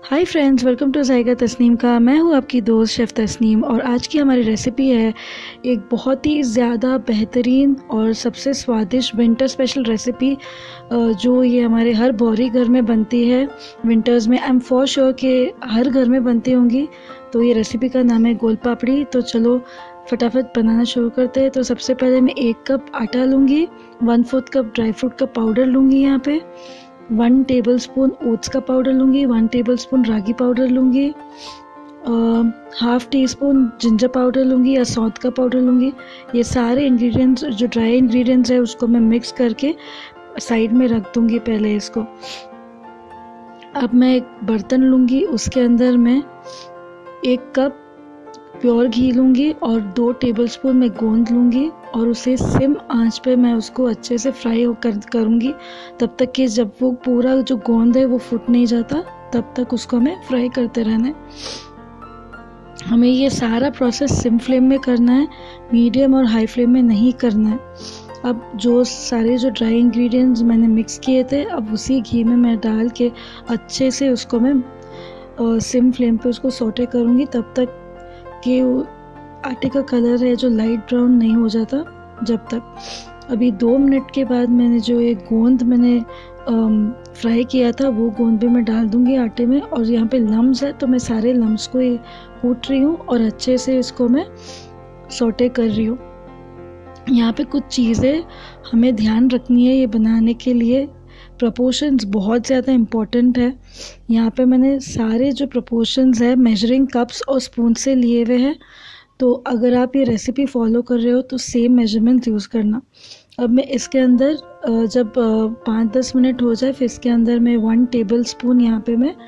Hi friends, welcome to Zaika Tasneem का। मैं हूँ आपकी दोस्त शेफ़ तस्नीम और आज की हमारी रेसिपी है एक बहुत ही ज़्यादा बेहतरीन और सबसे स्वादिष्ट विंटर स्पेशल रेसिपी जो ये हमारे हर बौरी घर में बनती है विंटर्स में। आई एम फॉर श्योर कि हर घर में बनती होंगी। तो ये रेसिपी का नाम है गोल पापड़ी। तो चलो फटाफट बनाना शुरू करते हैं। तो सबसे पहले मैं 1 कप आटा लूँगी, 1/4 कप ड्राई फ्रूट का पाउडर लूँगी, यहाँ पे 1 टेबलस्पून ओट्स का पाउडर लूँगी, 1 टेबलस्पून रागी पाउडर लूँगी, half teaspoon ginger powder लूँगी या सौंठ का पाउडर लूँगी। ये सारे इंग्रेडिएंट्स जो ड्राई इंग्रेडिएंट्स है उसको मैं मिक्स करके साइड में रख दूँगी पहले इसको। अब मैं एक बर्तन लूँगी, उसके अंदर मैं 1 कप प्योर घी लूँगी और 2 टेबलस्पून मैं गोंद लूँगी और उसे सिम आंच पे मैं उसको अच्छे से फ्राई करूँगी तब तक कि जब वो पूरा जो गोंद है वो फूट नहीं जाता, तब तक उसको हमें फ्राई करते रहना है। हमें ये सारा प्रोसेस सिम फ्लेम में करना है, मीडियम और हाई फ्लेम में नहीं करना है। अब जो सारे जो ड्राई इंग्रेडिएंट्स मैंने मिक्स किए थे, अब उसी घी में मैं डाल के अच्छे से उसको मैं सिम फ्लेम पे उसको सौटे करूँगी तब तक कि आटे का कलर है जो लाइट ब्राउन नहीं हो जाता जब तक। अभी 2 मिनट के बाद मैंने जो ये गोंद मैंने फ्राई किया था वो गोंद भी मैं डाल दूंगी आटे में। और यहाँ पे लम्स है तो मैं सारे लम्स को ये कूट रही हूँ और अच्छे से इसको मैं सौटे कर रही हूँ। यहाँ पे कुछ चीज़ें हमें ध्यान रखनी है ये बनाने के लिए। प्रपोर्शंस बहुत ज़्यादा इम्पॉर्टेंट है। यहाँ पे मैंने सारे जो प्रपोर्शंस है मेजरिंग कप्स और स्पून से लिए हुए हैं। तो अगर आप ये रेसिपी फॉलो कर रहे हो तो सेम मेजरमेंट यूज़ करना। अब मैं इसके अंदर जब 5-10 मिनट हो जाए फिर इसके अंदर मैं 1 टेबल स्पून यहाँ पे मैं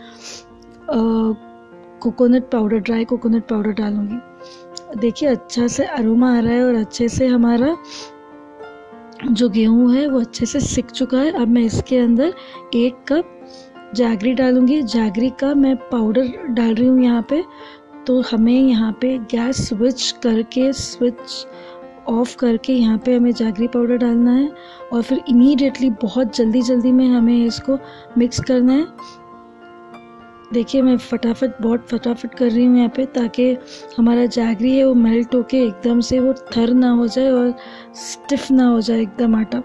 coconut powder, dry coconut powder डालूँगी। देखिए अच्छा से अरोमा आ रहा है और अच्छे से हमारा जो गेहूं है वो अच्छे से सिक चुका है। अब मैं इसके अंदर 1 कप जैगरी डालूंगी। जैगरी का मैं पाउडर डाल रही हूँ यहाँ पे। तो हमें यहाँ पे गैस स्विच ऑफ करके यहाँ पे हमें जैगरी पाउडर डालना है और फिर इमीडिएटली बहुत जल्दी में हमें इसको मिक्स करना है। देखिए मैं बहुत फटाफट कर रही हूँ यहाँ पे ताकि हमारा जैगरी है वो मेल्ट होके एकदम से वो थर ना हो जाए और स्टिफ ना हो जाए एकदम आटा।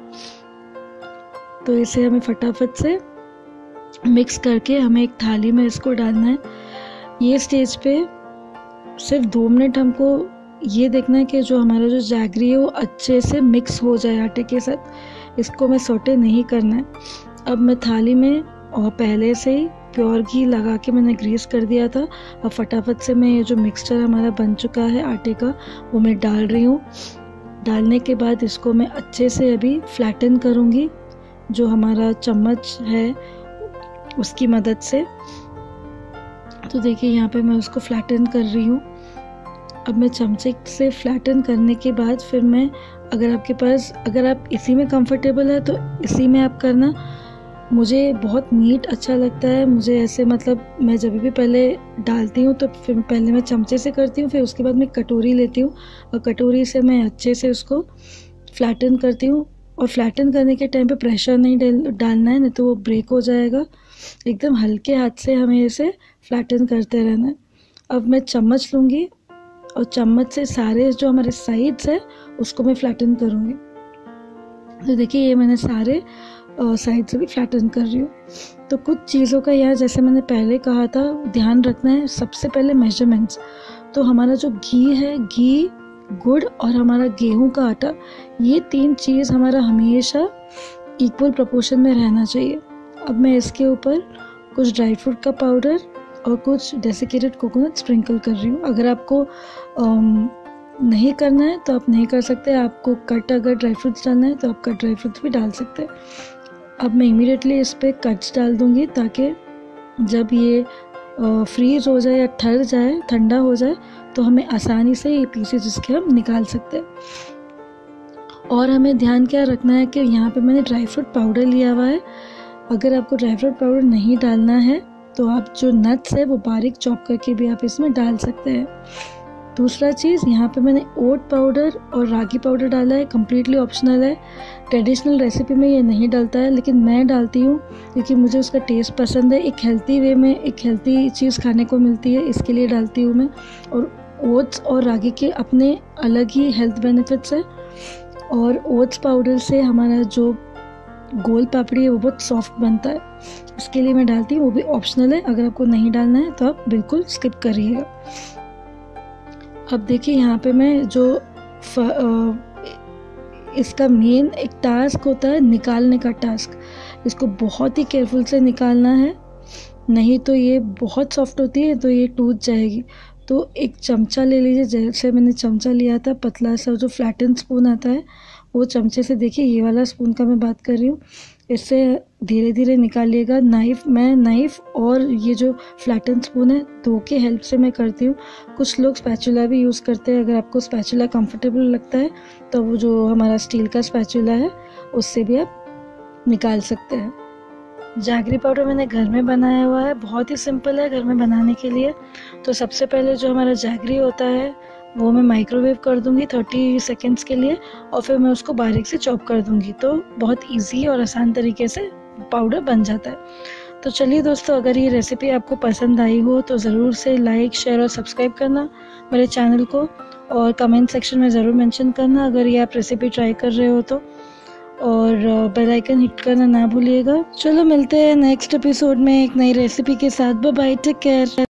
तो इसे हमें फटाफट से मिक्स करके हमें एक थाली में इसको डालना है। ये स्टेज पे सिर्फ 2 मिनट हमको ये देखना है कि जो हमारा जो जैगरी है वो अच्छे से मिक्स हो जाए आटे के साथ। इसको मैं सौटे नहीं करना है। अब मैं थाली में और पहले से ही प्योर घी लगा के मैंने ग्रीस कर दिया था। अब फटाफट से मैं ये जो मिक्सचर हमारा बन चुका है आटे का वो मैं डाल रही हूँ। डालने के बाद इसको मैं अच्छे से अभी फ्लैटन करूँगी जो हमारा चम्मच है उसकी मदद से। तो देखिए यहाँ पे मैं उसको फ्लैटन कर रही हूँ। अब मैं चमचे से फ्लैटन करने के बाद फिर मैं अगर आप इसी में कंफर्टेबल है तो इसी में आप करना। मुझे बहुत नीट अच्छा लगता है। मुझे ऐसे मतलब मैं जब भी पहले डालती हूँ तो फिर पहले मैं चमचे से करती हूँ, फिर उसके बाद मैं कटोरी लेती हूँ और कटोरी से मैं अच्छे से उसको फ्लैटन करती हूँ। और फ्लैटन करने के टाइम पे प्रेशर नहीं डालना है, नहीं तो वो ब्रेक हो जाएगा। एकदम हल्के हाथ से हमें इसे फ्लैटन करते रहना है। अब मैं चम्मच लूँगी और चम्मच से सारे जो हमारे साइड्स है उसको मैं फ्लैटन करूँगी। तो देखिए ये मैंने सारे साइड से भी फ्लैटन कर रही हूँ। तो कुछ चीज़ों का यहाँ जैसे मैंने पहले कहा था ध्यान रखना है। सबसे पहले मेजरमेंट्स। तो हमारा जो घी है, घी, गुड़ और हमारा गेहूं का आटा, ये 3 चीज़ हमारा हमेशा इक्वल प्रोपोर्शन में रहना चाहिए। अब मैं इसके ऊपर कुछ ड्राई फ्रूट का पाउडर और कुछ डेसिकेटेड कोकोनट स्प्रिंकल कर रही हूँ। अगर आपको नहीं करना है तो आप नहीं कर सकते। आपको अगर ड्राई फ्रूट्स डालना है तो आप कट ड्राई फ्रूट्स भी डाल सकते हैं। अब मैं इमीडिएटली इस पर कट्स डाल दूँगी ताकि जब ये फ्रीज हो जाए या ठंडा हो जाए तो हमें आसानी से ये पीसेस इसके हम निकाल सकते हैं। और हमें ध्यान क्या रखना है कि यहाँ पे मैंने ड्राई फ्रूट पाउडर लिया हुआ है। अगर आपको ड्राई फ्रूट पाउडर नहीं डालना है तो आप जो नट्स है वो बारीक चॉप करके भी आप इसमें डाल सकते हैं। दूसरा चीज़, यहाँ पे मैंने ओट पाउडर और रागी पाउडर डाला है, कम्प्लीटली ऑप्शनल है। ट्रेडिशनल रेसिपी में ये नहीं डलता है, लेकिन मैं डालती हूँ क्योंकि मुझे उसका टेस्ट पसंद है। एक हेल्थी वे में एक हेल्थी चीज़ खाने को मिलती है, इसके लिए डालती हूँ मैं। और ओट्स और रागी के अपने अलग ही हेल्थ बेनिफिट्स है। और ओट्स पाउडर से हमारा जो गोल पापड़ी है वो बहुत सॉफ्ट बनता है, इसके लिए मैं डालती हूँ। वो भी ऑप्शनल है, अगर आपको नहीं डालना है तो आप बिल्कुल स्किप करिएगा। अब देखिए यहाँ पे मैं जो इसका मेन एक टास्क होता है निकालने का टास्क, इसको बहुत ही केयरफुल से निकालना है, नहीं तो ये बहुत सॉफ्ट होती है तो ये टूट जाएगी। तो एक चमचा ले लीजिए, जैसे मैंने चमचा लिया था, पतला सा जो फ्लैटन स्पून आता है वो चमचे से, देखिए ये वाला स्पून का मैं बात कर रही हूँ, इससे धीरे धीरे निकालिएगा। मैं नाइफ और ये जो फ्लैटन स्पून है दो के हेल्प से मैं करती हूँ। कुछ लोग स्पैचुला भी यूज़ करते हैं, अगर आपको स्पैचुला कंफर्टेबल लगता है तो वो जो हमारा स्टील का स्पैचुला है उससे भी आप निकाल सकते हैं। जैगरी पाउडर मैंने घर में बनाया हुआ है, बहुत ही सिंपल है घर में बनाने के लिए। तो सबसे पहले जो हमारा जैगरी होता है वो मैं माइक्रोवेव कर दूंगी 30 सेकेंड्स के लिए, और फिर मैं उसको बारीक से चॉप कर दूंगी, तो बहुत इजी और आसान तरीके से पाउडर बन जाता है। तो चलिए दोस्तों, अगर ये रेसिपी आपको पसंद आई हो तो ज़रूर से लाइक, शेयर और सब्सक्राइब करना मेरे चैनल को, और कमेंट सेक्शन में ज़रूर मेंशन करना अगर ये आप रेसिपी ट्राई कर रहे हो तो, और बेल आइकन हिट करना ना भूलिएगा। चलो मिलते हैं नेक्स्ट एपिसोड में एक नई रेसिपी के साथ। Bye bye, take care.